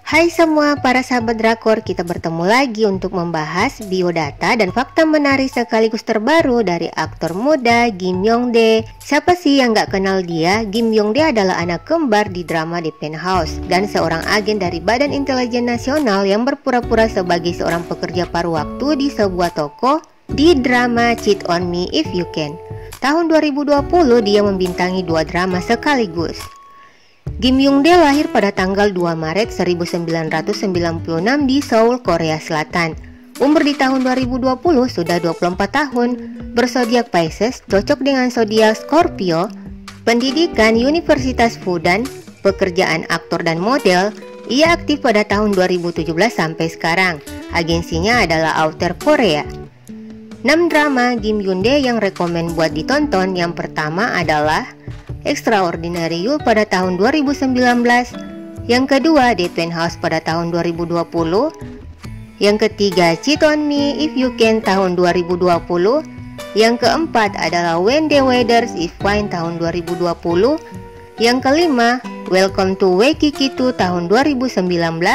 Hai semua para sahabat drakor, kita bertemu lagi untuk membahas biodata dan fakta menarik sekaligus terbaru dari aktor muda Kim Young-dae. Siapa sih yang gak kenal dia? Kim Young-dae adalah anak kembar di drama The Penthouse dan seorang agen dari Badan Intelijen Nasional yang berpura-pura sebagai seorang pekerja paruh waktu di sebuah toko di drama Cheat on Me If You Can. Tahun 2020 dia membintangi dua drama sekaligus. Kim Young-dae lahir pada tanggal 2 Maret 1996 di Seoul, Korea Selatan. Umur di tahun 2020 sudah 24 tahun, berzodiak Pisces, cocok dengan zodiak Scorpio, pendidikan Universitas Fudan, pekerjaan aktor dan model. Ia aktif pada tahun 2017 sampai sekarang. Agensinya adalah Outer Korea. 6 drama Kim Young-dae yang rekomen buat ditonton. Yang pertama adalah Extraordinary You pada tahun 2019, yang kedua The Penthouse pada tahun 2020, yang ketiga Cheat on Me If You Can tahun 2020, yang keempat adalah When the Weather is Fine tahun 2020, yang kelima Welcome to Waikiki 2 tahun 2019,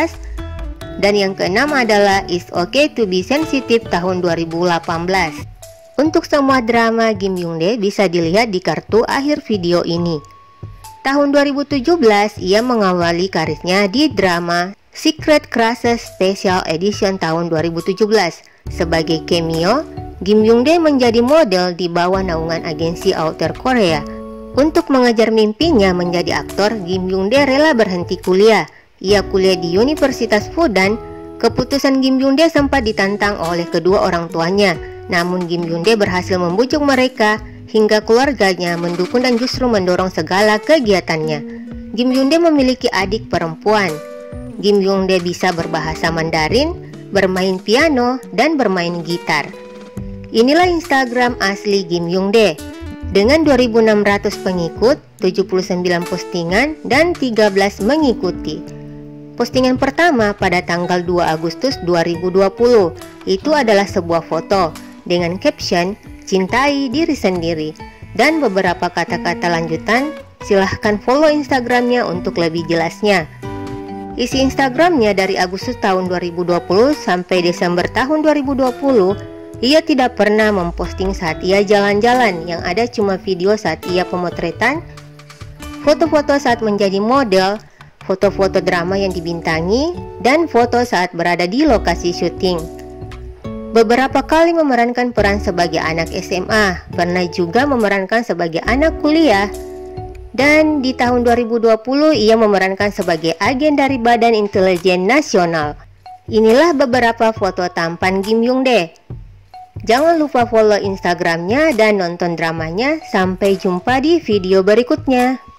dan yang keenam adalah It's Okay to Be Sensitive tahun 2018. Untuk semua drama Kim Young-dae bisa dilihat di kartu akhir video ini. Tahun 2017 ia mengawali karirnya di drama Secret Crushes Special Edition tahun 2017. Sebagai cameo, Kim Young-dae menjadi model di bawah naungan agensi Outer Korea. Untuk mengejar mimpinya menjadi aktor, Kim Young-dae rela berhenti kuliah. Ia kuliah di Universitas Fudan. Keputusan Kim Young-dae sempat ditantang oleh kedua orang tuanya. Namun Kim Young-dae berhasil membujuk mereka hingga keluarganya mendukung dan justru mendorong segala kegiatannya. Kim Young-dae memiliki adik perempuan. Kim Young-dae bisa berbahasa Mandarin, bermain piano, dan bermain gitar. Inilah Instagram asli Kim Young-dae. Dengan 2.600 pengikut, 79 postingan, dan 13 mengikuti. Postingan pertama pada tanggal 2 Agustus 2020 itu adalah sebuah foto dengan caption "Cintai diri sendiri" dan beberapa kata-kata lanjutan. Silahkan follow Instagramnya untuk lebih jelasnya. Isi Instagramnya dari Agustus tahun 2020 sampai Desember tahun 2020, ia tidak pernah memposting saat ia jalan-jalan, yang ada cuma video saat ia pemotretan, foto-foto saat menjadi model, foto-foto drama yang dibintangi, dan foto saat berada di lokasi syuting. Beberapa kali memerankan peran sebagai anak SMA, pernah juga memerankan sebagai anak kuliah, dan di tahun 2020 ia memerankan sebagai agen dari Badan Intelijen Nasional. Inilah beberapa foto tampan Kim Young-dae. Jangan lupa follow Instagramnya dan nonton dramanya. Sampai jumpa di video berikutnya.